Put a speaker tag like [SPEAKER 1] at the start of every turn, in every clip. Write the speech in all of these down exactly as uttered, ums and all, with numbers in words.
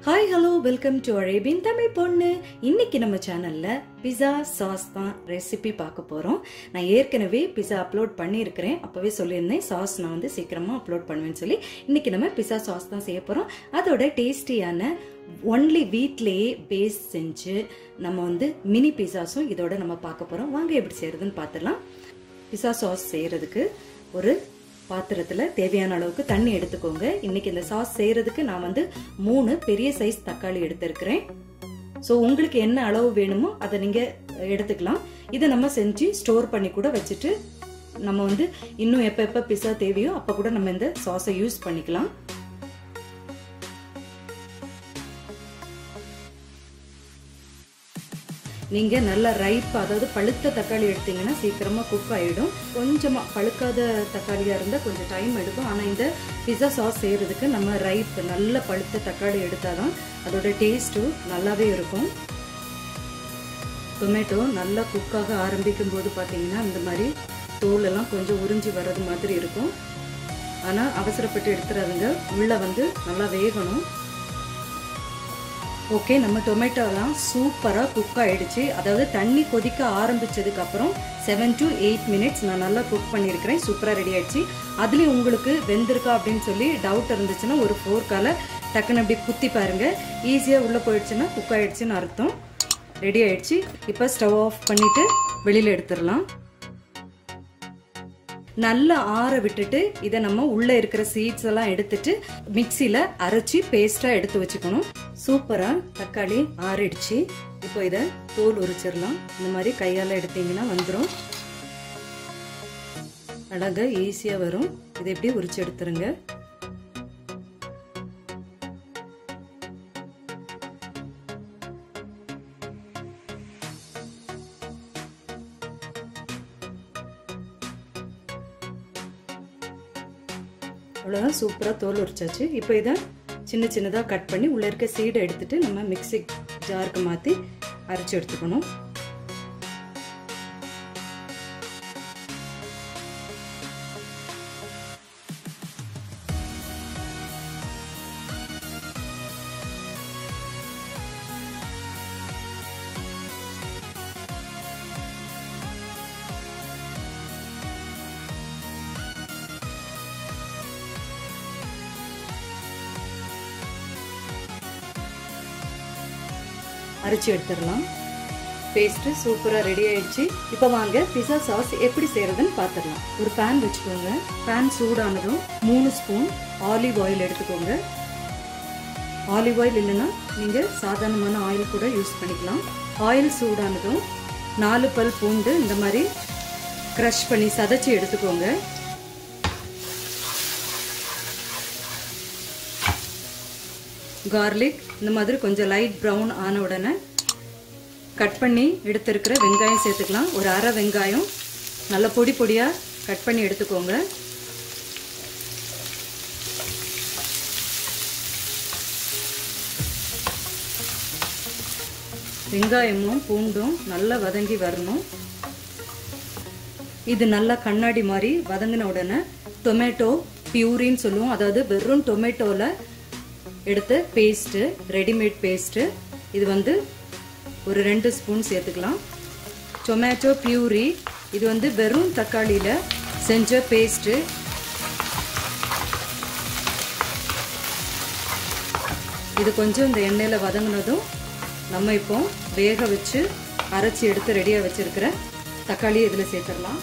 [SPEAKER 1] Hi hello welcome to Arabian Tamil பொண்ணு. இன்னைக்கு நம்ம சேனல்ல பிஸா சாஸ் தான் ரெசிபி பார்க்க போறோம். நான் ஏற்கனவே பிஸா அப்லோட் பண்ணியிருக்கிறேன். அப்பவே சொல்லியிருந்தேன் சாஸ் நான் வந்து சீக்கிரமா அப்லோட் பண்ணுவேன்னு சொல்லி. இன்னைக்கு நம்ம பிஸா சாஸ் தான் செய்ய போறோம். அதோட டேஸ்டியான ஒன்லி வீட்லேயே பேஸ் செஞ்சு நம்ம வந்து மினி பிஸாஸும் இதோட நம்ம பார்க்க போறோம். வாங்க எப்படி செய்யறதுன்னு பார்த்துடலாம். பிஸா சாஸ் செய்யறதுக்கு ஒரு பாத்திரத்துல தேவையான அளவுக்கு தண்ணி எடுத்துக்கோங்க. இன்னைக்கு இந்த சாஸ் செய்யறதுக்கு நான் வந்து மூணு பெரிய சைஸ் தக்காளி எடுத்திருக்கிறேன். ஸோ உங்களுக்கு என்ன அளவு வேணுமோ அதை நீங்க எடுத்துக்கலாம். இதை நம்ம செஞ்சு ஸ்டோர் பண்ணி கூட வச்சுட்டு நம்ம வந்து இன்னும் எப்ப எப்ப பிஸா தேவையோ அப்ப கூட நம்ம இந்த சாஸை யூஸ் பண்ணிக்கலாம். நீங்க நல்ல ரைப் அதாவது பழுத்த தக்காளி எடுத்தீங்கன்னா சீக்கிரமா குக் ஆயிடும். கொஞ்சமா பழுக்காத தக்காளியா இருந்தா கொஞ்சம் டைம் எடுக்கும். ஆனா இந்த பிஸா சாஸ் செய்யறதுக்கு நம்ம ரைப் நல்ல பழுத்த தக்காளி எடுத்தாதான் அதோட டேஸ்ட்டும் நல்லாவே இருக்கும். டொமேட்டோ நல்லா குக்காக ஆரம்பிக்கும் போது பாத்தீங்கன்னா இந்த மாதிரி தோல் எல்லாம் கொஞ்சம் உறிஞ்சி வர்றது மாதிரி இருக்கும். ஆனா அவசரப்பட்டு எடுத்துறாதுங்க, உள்ள வந்து நல்லா வேகணும். ஓகே, நம்ம டொமேட்டோலாம் சூப்பராக குக் ஆகிடுச்சு. அதாவது தண்ணி கொதிக்க ஆரம்பித்ததுக்கு அப்புறம் செவன் டு எயிட் மினிட்ஸ் நான் நல்லா குக் பண்ணியிருக்கிறேன். சூப்பராக ரெடி ஆகிடுச்சு. அதுலேயும் உங்களுக்கு வெந்திருக்கா அப்படின்னு சொல்லி டவுட் இருந்துச்சுன்னா ஒரு ஃபோர்க்கால டக்குன்னு அப்படி குத்தி பாருங்கள். ஈஸியாக உள்ளே போயிடுச்சுன்னா குக் ஆகிடுச்சின்னு அர்த்தம். ரெடி ஆகிடுச்சு. இப்போ ஸ்டவ் ஆஃப் பண்ணிவிட்டு வெளியில் எடுத்துடலாம். நல்லா ஆற விட்டுட்டு இதை நம்ம உள்ள இருக்கிற சீட்ஸ் எல்லாம் எடுத்துட்டு மிக்சியில அரைச்சி பேஸ்டா எடுத்து வச்சுக்கணும். சூப்பரா தக்காளி ஆறிடுச்சு. இப்போ இதை தோல் உரிச்சிடலாம். இந்த மாதிரி கையால எடுத்தீங்கன்னா வந்துடும். அழகா ஈஸியா வரும். இதை எப்படி உரிச்சு எடுத்துருங்க. அவ்வளோதான், சூப்பராக தோல் உரிச்சாச்சு. இப்போ இதை சின்ன சின்னதாக கட் பண்ணி உள்ளே இருக்க சீடை எடுத்துட்டு நம்ம மிக்சி ஜாருக்கு மாற்றி அரைச்சி எடுத்துக்கணும். அரைச்சி எடுத்துடலாம். பேஸ்ட் சூப்பரா ரெடி ஆயிடுச்சு. இப்போ வாங்க பிஸா சாஸ் எப்படி செய்யறதுன்னு பார்த்துடலாம். ஒரு பேன் வச்சுக்கோங்க. பேன் சூடானதும் மூணு ஸ்பூன் ஆலிவ் ஆயில் எடுத்துக்கோங்க. ஆலிவ் ஆயில் இல்லைன்னா நீங்க சாதாரணமான ஆயில் கூட யூஸ் பண்ணிக்கலாம். ஆயில் சூடானதும் நாலு பல் பூண்டு இந்த மாதிரி கிரஷ் பண்ணி சதைச்சி எடுத்துக்கோங்க. கார்லிக் இந்த மாதிரி கொஞ்சம் லைட் ப்ரௌன் ஆன உடனே கட் பண்ணி எடுத்துருக்கிற வெங்காயம் சேர்த்துக்கலாம். ஒரு அரை வெங்காயம் நல்ல பொடி பொடியாக கட் பண்ணி எடுத்துக்கோங்க. வெங்காயமும் பூண்டும் நல்லா வதங்கி வரணும். இது நல்லா கண்ணாடி மாதிரி வதங்கின உடனே டொமேட்டோ பியூரின்னு சொல்லுவோம். அதாவது வெறும் டொமேட்டோவில் எடுத்து பேஸ்ட்டு, ரெடிமேட் பேஸ்ட்டு, இது வந்து ஒரு ரெண்டு ஸ்பூன் சேர்த்துக்கலாம். டொமேட்டோ பியூரி இது வந்து வெறும் தக்காளியில் செஞ்ச பேஸ்ட்டு. இது கொஞ்சம் இந்த எண்ணெயில் வதங்கினதும் நம்ம இப்போ வேக வச்சு அரைச்சி எடுத்து ரெடியாக வச்சிருக்கிற தக்காளியை இதில் சேர்த்துடலாம்.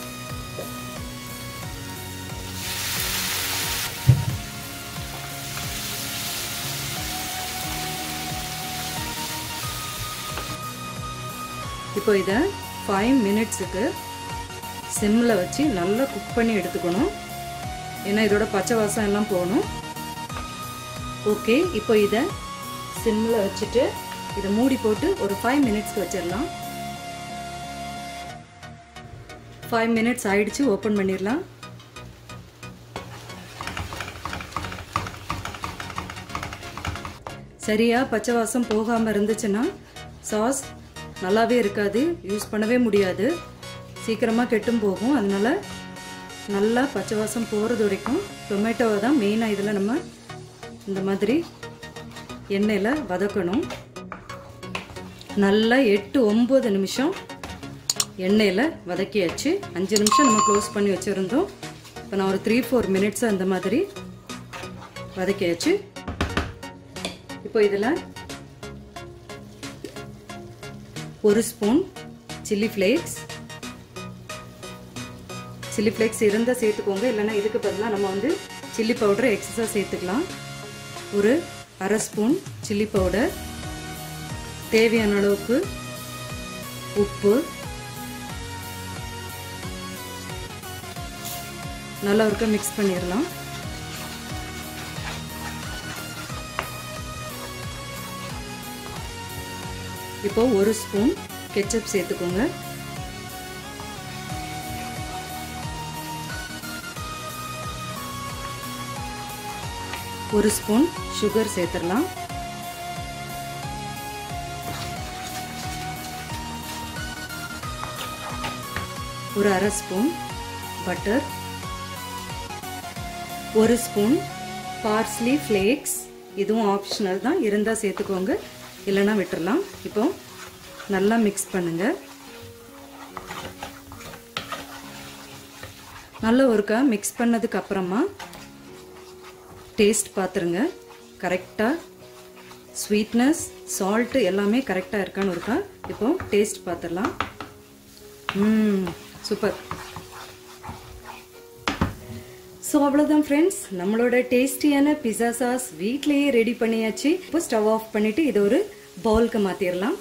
[SPEAKER 1] இப்போ இதை ஃபைவ் மினிட்ஸுக்கு சிம்மில் வச்சு நல்லா குக் பண்ணி எடுத்துக்கணும். ஏன்னா இதோட பச்சை வாசம் எல்லாம் போகணும். ஓகே, இப்போ இதை சிம்மில் வச்சுட்டு இதை மூடி போட்டு ஒரு ஃபைவ் மினிட்ஸ்க்கு வச்சிடலாம். ஃபைவ் மினிட்ஸ் ஆயிடுச்சு. ஓப்பன் பண்ணிடலாம். சரியா பச்சை வாசம் போகாமல் இருந்துச்சுன்னா சாஸ் நல்லாவே இருக்காது, யூஸ் பண்ணவே முடியாது, சீக்கிரமாக கெட்டும் போகும். அதனால நல்லா பச்சை வாசம் போகிறது வரைக்கும் டொமேட்டோவை தான் மெயினாக இதில் நம்ம இந்த மாதிரி எண்ணெயில் வதக்கணும். நல்லா எட்டு ஒம்பது நிமிஷம் எண்ணெயில் வதக்கியாச்சு. அஞ்சு நிமிஷம் நம்ம க்ளோஸ் பண்ணி வச்சுருந்தோம். இப்போ நான் ஒரு த்ரீ ஃபோர் மினிட்ஸ் அந்த மாதிரி வதக்கியாச்சு. இப்போ இதில் ஒரு spoon chilli flakes chilli flakes இருந்தால் சேர்த்துக்கோங்க, இல்லைன்னா இதுக்கு பதிலாக நம்ம வந்து சில்லி பவுடரை எக்ஸஸாக சேர்த்துக்கலாம். ஒரு அரை ஸ்பூன் சில்லி பவுடர், தேவையான அளவுக்கு உப்பு, நல்லா ஒருக்கா மிக்ஸ் பண்ணிடலாம். இப்போ ஒரு ஸ்பூன் கெச்சப் சேர்த்துக்கோங்க. ஒரு ஸ்பூன் சுகர் சேர்த்துடலாம். ஒரு அரை ஸ்பூன் பட்டர், ஒரு ஸ்பூன் பார்ஸ்லி ஃப்ளேக்ஸ், இதுவும் ஆப்ஷனல் தான், இருந்தால் சேர்த்துக்கோங்க, இல்லைன்னா விட்டுறலாம். இப்போ நல்லா மிக்ஸ் பண்ணுங்க. நல்லா ஒருக்கா மிக்ஸ் பண்ணதுக்கு அப்புறமா டேஸ்ட் பார்த்துருங்க. கரெக்டாக ஸ்வீட்னஸ், சால்ட்டு எல்லாமே கரெக்டாக இருக்கான்னு இருக்கா. இப்போ டேஸ்ட் பார்த்துடலாம். ம் சூப்பர். ஸோ அவ்வளோதான் ஃப்ரெண்ட்ஸ், நம்மளோட டேஸ்டியான பிஸா சாஸ் வீட்லேயே ரெடி பண்ணியாச்சு. இப்போ ஸ்டவ் ஆஃப் பண்ணிவிட்டு இதை ஒரு பவுலுக்கு மாற்றிடலாம்.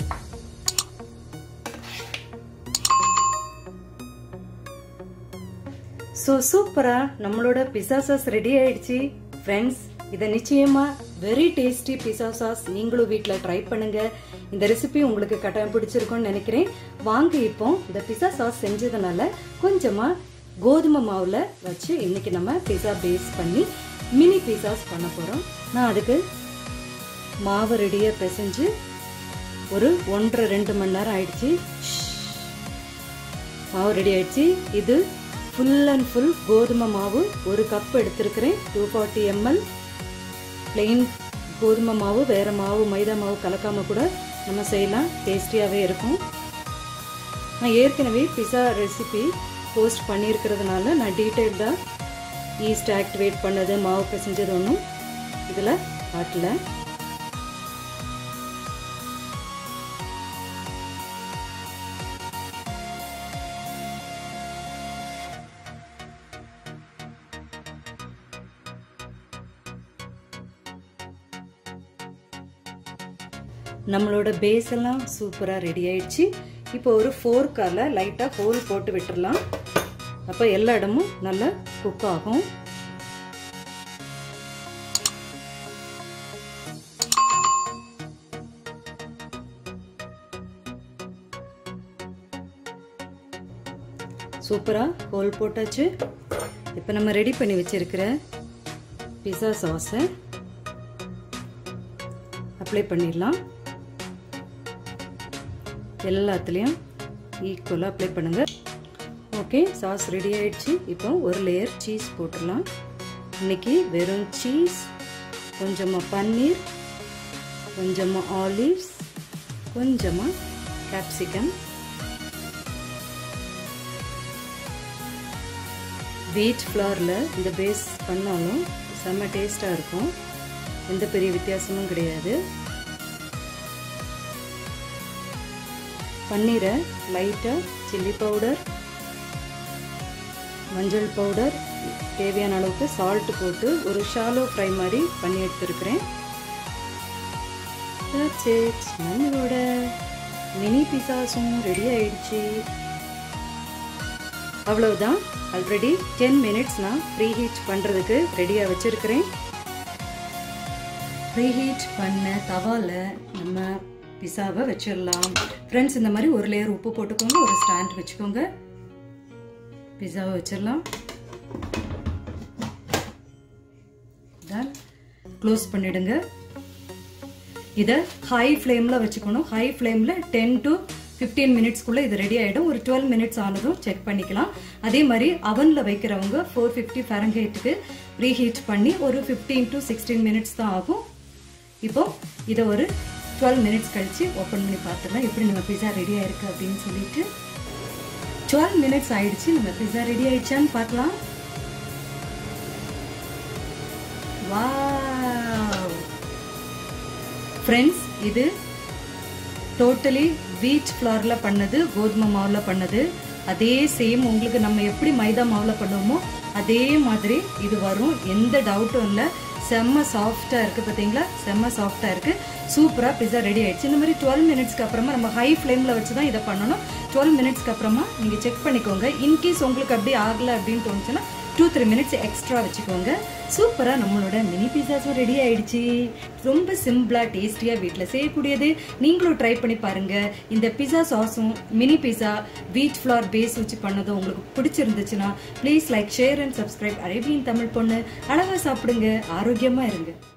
[SPEAKER 1] ஸோ சூப்பராக நம்மளோட பிஸா சாஸ் ரெடி ஆயிடுச்சு ஃப்ரெண்ட்ஸ். இதை நிச்சயமா வெரி டேஸ்டி பிஸா சாஸ் நீங்களும் வீட்டில் ட்ரை பண்ணுங்க. இந்த ரெசிபி உங்களுக்கு கட்டாயம் பிடிச்சிருக்கும்னு நினைக்கிறேன். வாங்க இப்போ இந்த பிஸா சாஸ் செஞ்சதுனால கொஞ்சமாக கோதுமை மாவில் வச்சு இன்னைக்கு நம்ம பிஸா பேஸ் பண்ணி மினி பிஸாஸ் பண்ண போகிறோம். நான் அதுக்கு மாவு ரெடியாக பிசைஞ்சு ஒரு ஒன்றரை ரெண்டு மணி நேரம் ஆயிடுச்சு. மாவு ரெடி ஆயிடுச்சு. இது ஃபுல் அண்ட் ஃபுல் கோதுமை மாவு ஒரு கப் எடுத்திருக்கிறேன். டூ ஃபார்ட்டி எம்எல் பிளெயின் கோதுமை மாவு. வேறு மாவு மைதா மாவு கலக்காமல் கூட நம்ம செய்யலாம், டேஸ்டியாகவே இருக்கும். நான் ஏற்கனவே பிஸா ரெசிபி போஸ்ட் பண்ணியிருக்கிறதுனால நான் டீட்டெயில்டாக ஈஸ்ட் ஆக்டிவேட் பண்ணது, மாவு பிசைஞ்சது ஒன்றும் இதில் காட்டல. நம்மளோட பேஸ் எல்லாம் சூப்பராக ரெடி ஆயிடுச்சு. இப்போ ஒரு ஃபோர்க்கால லைட்டாக ஹோல் போட்டு விட்டுடலாம். அப்போ எல்லா இடமும் நல்லா குக் ஆகும். சூப்பராக ஹோல் போட்டாச்சு. இப்போ நம்ம ரெடி பண்ணி வச்சிருக்கிற பிஸா சாஸை அப்ளை பண்ணிடலாம். எல்லாத்துலேயும் ஈக்குவலாக அப்ளை பண்ணுங்க. ஓகே, சாஸ் ரெடி ஆயிடுச்சு. இப்போ ஒரு லேயர் சீஸ் போட்டுடலாம். இன்னைக்கு வெறும் சீஸ், கொஞ்சமாக பன்னீர், கொஞ்சமாக ஆலிவ்ஸ், கொஞ்சமாக கேப்சிகம், வீட் ஃப்ளவரில் இந்த பேஸ் பண்ணாலும் செம்ம டேஸ்டாக இருக்கும். எந்த பெரிய வித்தியாசமும் கிடையாது. பன்னீரை லைட்டாக சில்லி பவுடர், மஞ்சள் பவுடர், தேவையான அளவுக்கு சால்ட் போட்டு ஒரு ஷாலோ ஃப்ரை மாதிரி பண்ணி எடுத்துருக்கிறேன். நம்மளோட மினி பிஸாஸும் ரெடி ஆயிடுச்சு. அவ்வளவுதான். ஆல்ரெடி டென் மினிட்ஸ் நான் ப்ரீ ஹீட் பண்ணுறதுக்கு ரெடியாக வச்சுருக்கிறேன். ப்ரீ ஹீட் பண்ண தவாவில் நம்ம பிஸாவை வச்சிடலாம். ஃப்ரெண்ட்ஸ், இந்த மாதிரி ஒரு லேயர் உப்பு போட்டுக்கோங்க, ஒரு ஸ்டாண்ட் வச்சுக்கோங்க. பிஸாவை வச்சிடலாம். க்ளோஸ் பண்ணிடுங்க. இதை ஹை ஃப்ளேமில் வச்சுக்கணும். ஹை ஃப்ளேமில் டென் டு ஃபிஃப்டீன் மினிட்ஸ்க்குள்ளே இது ரெடி ஆகிடும். ஒரு டுவெல் மினிட்ஸ் ஆனதும் செக் பண்ணிக்கலாம். அதே மாதிரி அவனில் வைக்கிறவங்க ஃபோர் ஃபிஃப்டி ஃபாரன்ஹீட்டுக்கு ப்ரீ ஹீட் பண்ணி ஒரு ஃபிஃப்டீன் டு சிக்ஸ்டீன் மினிட்ஸ் தான் ஆகும். இப்போ இதை ஒரு டுவெல் மினிட்ஸ் கழிச்சு ஓப்பன் பண்ணி பார்த்துடலாம் எப்படி நம்ம பிஸா ரெடி ஆயிருக்கு அப்படின்னு சொல்லிட்டு. டுவெல் மினிட்ஸ் ஆயிடுச்சு. நம்ம பிஸா ரெடி ஆயிடுச்சான்னு பார்க்கலாம். வாவ் ஃப்ரெண்ட்ஸ், இது டோட்டலி வீட் ஃப்ளார்ல பண்ணது, கோதுமை மாவுல பண்ணது. அதே சேம் உங்களுக்கு நம்ம எப்படி மைதா மாவுல பண்ணுவோமோ அதே மாதிரி இது வரும். எந்த டவுட்டும் இல்லை. செம்ம சாஃப்டா இருக்கு பாத்தீங்களா? செம்ம சாஃப்டா இருக்கு. சூப்பரா பிஸா ரெடி ஆயிடுச்சு. இந்த மாதிரி டுவெல் மினிட்ஸ்க்கு அப்புறமா நம்ம ஹை ஃப்ளேம்ல வச்சு தான் இதை பண்ணணும். டுவெல் மினிட்ஸ்க்கு அப்புறமா நீங்க செக் பண்ணிக்கோங்க. இன்கேஸ் உங்களுக்கு அப்படி ஆகல அப்படின்னு தோணுச்சுன்னா டூ த்ரீ மினிட்ஸ் எக்ஸ்ட்ரா வச்சுக்கோங்க. சூப்பரா நம்மளோட மினி பிஸாஸும் ரெடி ஆயிடுச்சு. ரொம்ப சிம்பிளா டேஸ்டியா வீட்டுல செய்யக்கூடியது. நீங்களும் ட்ரை பண்ணி பாருங்க. இந்த பிஸா சாஸும் mini pizza wheat flour base வச்சு பண்ணதும் உங்களுக்கு பிடிச்சிருந்துச்சுன்னா please like, share and subscribe. Arabian Tamil பொண்ணு. அழகா சாப்பிடுங்க, ஆரோக்கியமா இருங்க.